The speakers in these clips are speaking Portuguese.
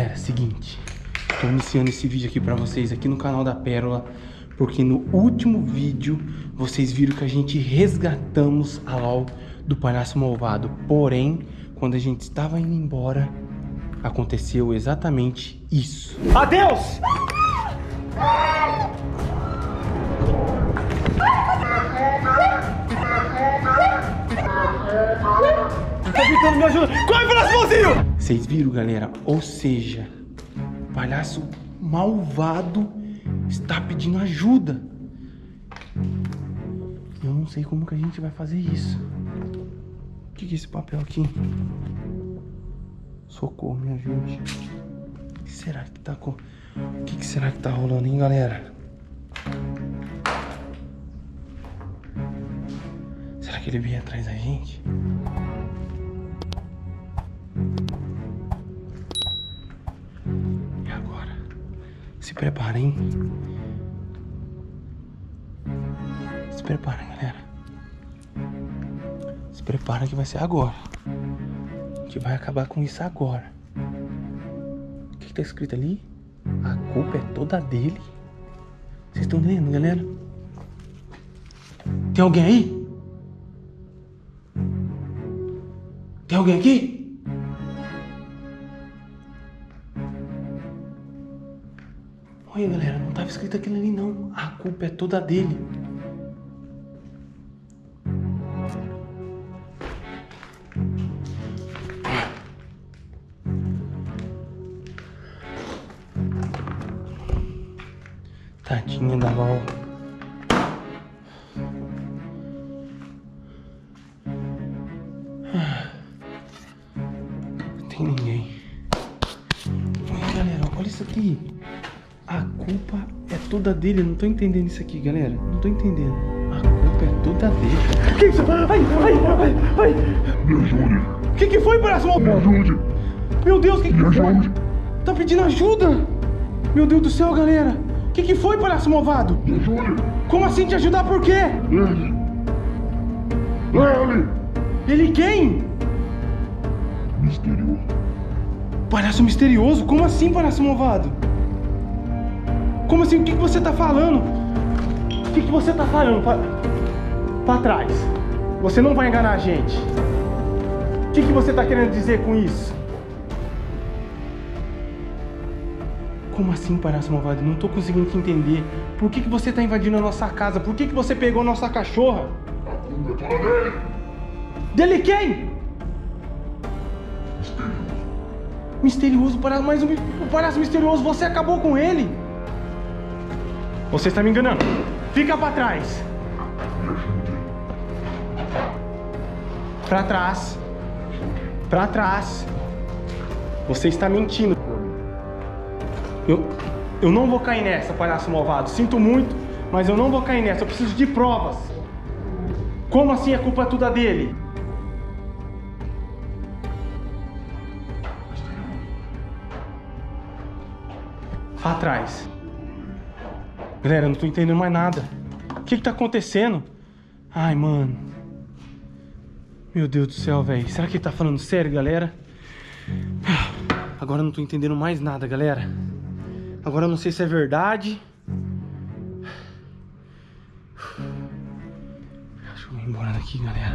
Galera, seguinte, tô iniciando esse vídeo aqui pra vocês aqui no canal da Pérola, porque no último vídeo vocês viram que a gente resgatamos a LOL do Palhaço Malvado. Porém, quando a gente estava indo embora, aconteceu exatamente isso. Adeus! Tá gritando, me ajuda! Corre, palhaçozinho! Vocês viram, galera? Ou seja, o palhaço malvado está pedindo ajuda. Eu não sei como que a gente vai fazer isso. O que é esse papel aqui? Socorro, me ajude. O que será que tá com... O que será que tá rolando, hein, galera? Será que ele veio atrás da gente? E agora? Se preparem. Se preparem, galera. Se prepara que vai ser agora. A gente vai acabar com isso agora. O que tá escrito ali? A culpa é toda dele. Vocês estão lendo, galera? Tem alguém aí? Tem alguém aqui? Olha, galera, não estava escrito aquilo ali, não. A culpa é toda dele. Tadinha da LOL. Não tem ninguém. Olha, galera, olha isso aqui. A culpa é toda dele. Eu não tô entendendo isso aqui, galera. Não tô entendendo. A culpa é toda dele. Que isso? Ai! Me ajude. O que foi, palhaço? Me ajude. Meu Deus, que Me ajude. Tá pedindo ajuda? Meu Deus do céu, galera. O que foi, palhaço malvado? Me ajude. Como assim te ajudar? Por quê? Ele. Ele quem? Misterioso. Palhaço misterioso? Como assim, palhaço malvado? Como assim? O que você tá falando? O que você tá falando? Pra trás. Você não vai enganar a gente. O que você tá querendo dizer com isso? Como assim, palhaço malvado? Não tô conseguindo entender. Por que você tá invadindo a nossa casa? Por que você pegou a nossa cachorra? A culpa é toda dele. Dele quem? Misterioso, palhaço, mas o palhaço misterioso, você acabou com ele? Você está me enganando. Fica pra trás. Me ajude. Pra trás. Pra trás. Você está mentindo. Eu não vou cair nessa, palhaço malvado. Sinto muito, mas eu não vou cair nessa. Eu preciso de provas. Como assim a culpa é toda dele? Atrás. Galera, eu não tô entendendo mais nada. O que tá acontecendo? Ai, mano. Meu Deus do céu, velho. Será que ele tá falando sério, galera? Agora eu não tô entendendo mais nada, galera. Agora eu não sei se é verdade. Deixa eu ir embora daqui, galera.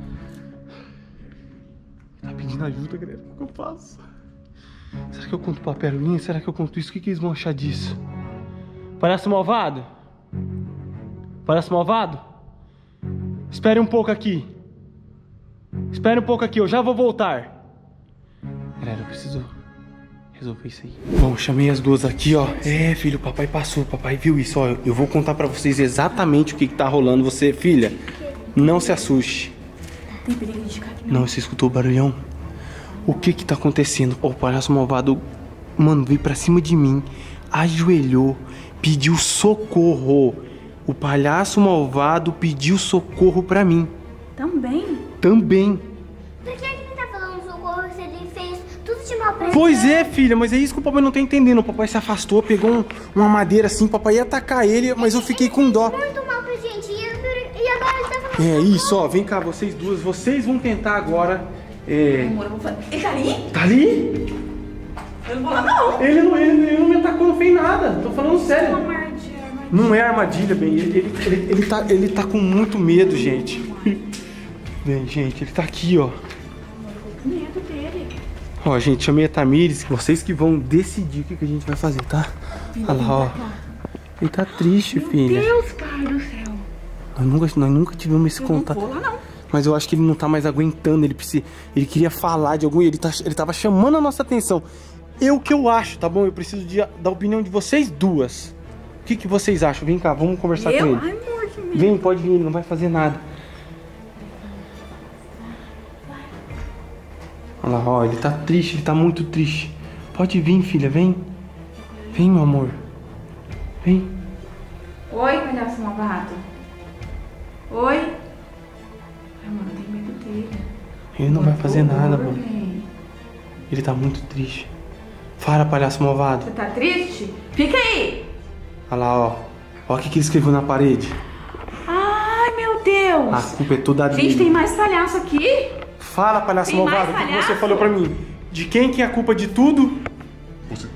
Tá pedindo ajuda, galera. O que eu faço? Será que eu conto pra Pérolinha? Será que eu conto isso? O que eles vão achar disso? Palhaço malvado? Palhaço malvado? Espere um pouco aqui. Espere um pouco aqui, eu já vou voltar. Galera, eu preciso resolver isso aí. Bom, chamei as duas aqui, ó. É, filho, o papai passou, o papai viu isso, ó. Eu vou contar pra vocês exatamente o que tá rolando. Você, filha, não se assuste. Tem perigo de cair. Não, você escutou o barulhão? O que tá acontecendo? O palhaço malvado, mano, veio pra cima de mim, ajoelhou, pediu socorro. O palhaço malvado pediu socorro pra mim. Também? Também. Por que ele tá falando socorro se ele fez tudo de mal pra Pois é, filha, mas é isso que o papai não tá entendendo. O papai se afastou, pegou uma madeira assim, o papai ia atacar ele, mas eu fiquei com dó. muito mal pra gente. E agora ele tá falando É isso, ó, vem cá, vocês duas, vocês vão tentar agora. Amor, eu vou fazer. Ele tá ali? Tá ali? Eu não vou lá, não. Ele não me atacou, não fez nada. Tô falando sério. Armadilha. Não é armadilha, bem. Ele tá com muito medo, gente. Bem, gente, ele tá aqui, ó. Com medo dele. Ó, gente, chamei a Tamires. Vocês que vão decidir o que a gente vai fazer, tá? Olha lá, ó. Ele tá triste, filha. Meu Deus, pai do céu. Nós nunca tivemos esse contato. Não vou lá, não. Mas eu acho que ele não tá mais aguentando. Ele queria falar de algum. Ele tava chamando a nossa atenção. O que eu acho, tá bom? Eu preciso da opinião de vocês duas. O que vocês acham? Vem cá, vamos conversar com ele. Ai, amor, que medo. Vem, pode vir, ele não vai fazer nada. Olha lá, ó, ele tá triste, ele tá muito triste. Pode vir, filha, vem. Vem, meu amor. Vem. Oi, palhaço malvado. Oi. Ai, mano, eu tenho medo dele. Ele não vai fazer nada, mano. Bem. Ele tá muito triste. Fala, palhaço malvado. Você tá triste? Fica aí. Olha lá, ó. Ó o que ele escreveu na parede. Ai, meu Deus. A culpa é toda dele. Gente, tem mais palhaço aqui? Fala, palhaço Tem mais malvado, o que você palhaço? falou pra mim? De quem que é a culpa de tudo? Você.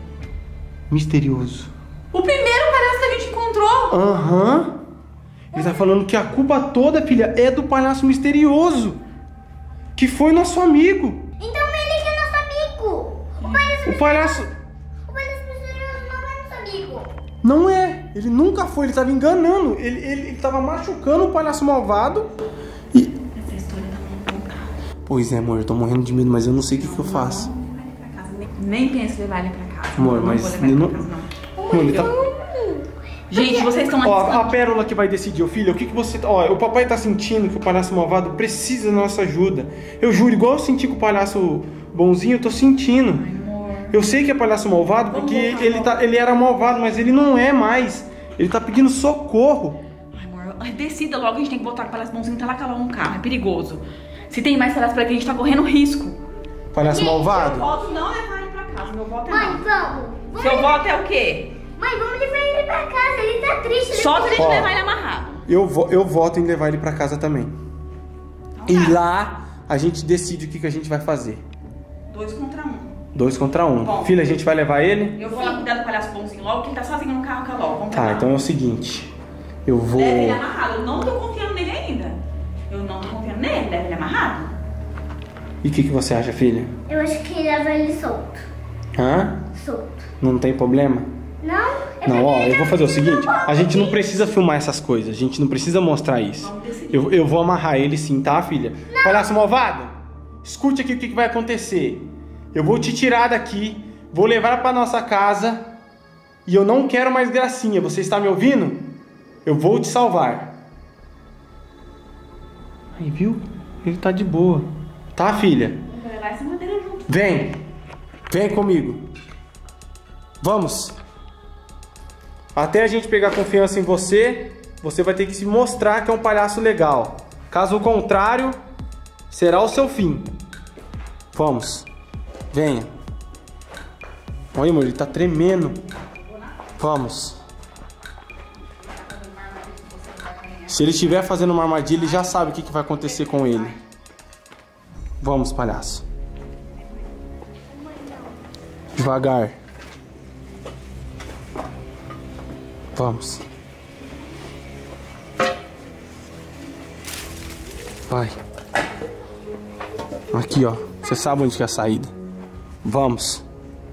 Misterioso. O primeiro palhaço que a gente encontrou. Aham. Ele tá falando que a culpa toda, filha, é do palhaço misterioso. Que foi nosso amigo. Então ele que é nosso amigo. O palhaço... O palhaço misterioso não é nosso amigo. Não é. Ele nunca foi, ele tava enganando. Ele tava machucando o palhaço malvado. E... Essa história tá muito complicada. Pois é, amor, eu tô morrendo de medo, mas eu não sei o que eu faço. Não vou levar ele pra casa. Nem penso em levar ele pra casa. Amor, não mas vou levar ele não- pra casa, não. Amor, ele tá... Gente, vocês estão Ó, a arriscando. pérola que vai decidir, filho, o que você... Ó, o papai tá sentindo que o palhaço malvado precisa da nossa ajuda. Eu juro, igual eu senti com o palhaço bonzinho, eu tô sentindo. Amor. Eu sei que é palhaço malvado porque Vamos voltar, ele era malvado, mas ele não é mais. Ele tá pedindo socorro. Ai, amor, decida logo, a gente tem que voltar com o palhaço bonzinho, tá lá calar um carro, é perigoso. Se tem mais palhaço por aqui, a gente tá correndo risco. Palhaço Eu malvado? voto não levar ele pra casa, meu voto é Mãe, não. vamos. Seu voto é o quê? Mãe, vamos levar ele pra casa. Ele tá triste. Ele Só se a gente Ó. levar ele amarrado. Eu voto em levar ele pra casa também. E tá. lá a gente decide o que a gente vai fazer. 2 contra 1. 2 contra 1. Bom. Filha, a gente vai levar ele? Eu vou lá cuidar do palhaço bonzinho logo, que ele tá sozinho no carro com a Ló. Vamos Tá, pra então é lá. o seguinte. Eu vou... Leve ele amarrado. Eu não tô confiando nele ainda. Eu não tô confiando nele. Leve ele amarrado. E o que você acha, filha? Eu acho que leva ele solto. Hã? Solto. Não tem problema? Não? Não, ó, eu vou fazer o seguinte. A gente não precisa filmar essas coisas. A gente não precisa mostrar isso. Vamos decidir. Eu vou amarrar ele sim, tá, filha? Palhaço malvado, escute aqui o que vai acontecer. Eu vou te tirar daqui, vou levar pra nossa casa e eu não quero mais gracinha. Você está me ouvindo? Eu vou te salvar. Aí, viu? Ele tá de boa. Tá, filha? Vamos levar essa madeira junto. Vem. Vem comigo. Vamos. Até a gente pegar confiança em você, você vai ter que se mostrar que é um palhaço legal. Caso contrário, será o seu fim. Vamos. Venha. Olha, amor, ele tá tremendo. Vamos. Se ele estiver fazendo uma armadilha, ele já sabe o que vai acontecer com ele. Vamos, palhaço. Devagar. Vamos. Vai. Aqui, ó. Você sabe onde que é a saída. Vamos.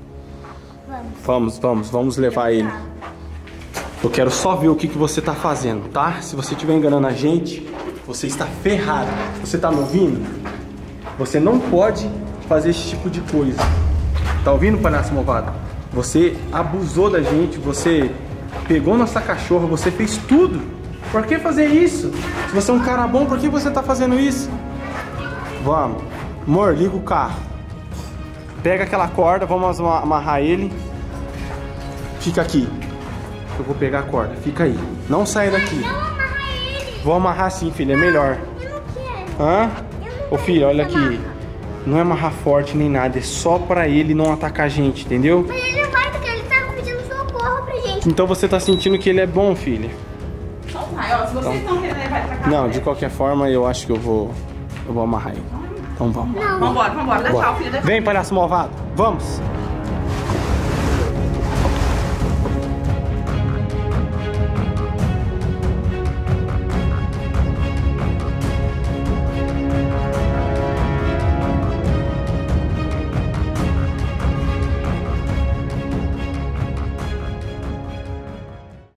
Vamos levar ele. Eu quero só ver o que você tá fazendo, tá? Se você estiver enganando a gente, você está ferrado. Você tá me ouvindo? Você não pode fazer esse tipo de coisa. Tá ouvindo, palhaço malvado? Você abusou da gente, você pegou nossa cachorra, você fez tudo. Por que fazer isso? Se você é um cara bom, por que você tá fazendo isso? Vamos. Amor, liga o carro. Pega aquela corda, vamos amarrar ele. Fica aqui. Eu vou pegar a corda, fica aí. Não saia daqui. Não amarra ele. Vou amarrar sim, filha, é melhor. Eu não quero. Hã? Eu não Ô filho, olha quero aqui. Não é amarrar forte nem nada, é só pra ele não atacar a gente, entendeu? Mas ele não vai, porque ele tava pedindo socorro pra gente. Então você tá sentindo que ele é bom, filha? Então vai, ó. Se vocês estão querendo levar ele pra casa. Não, de qualquer forma eu acho que eu vou amarrar ele. Então vamos. Vambora, dá Bora. tchau, filha. Dá tchau. Vem, palhaço malvado, vamos.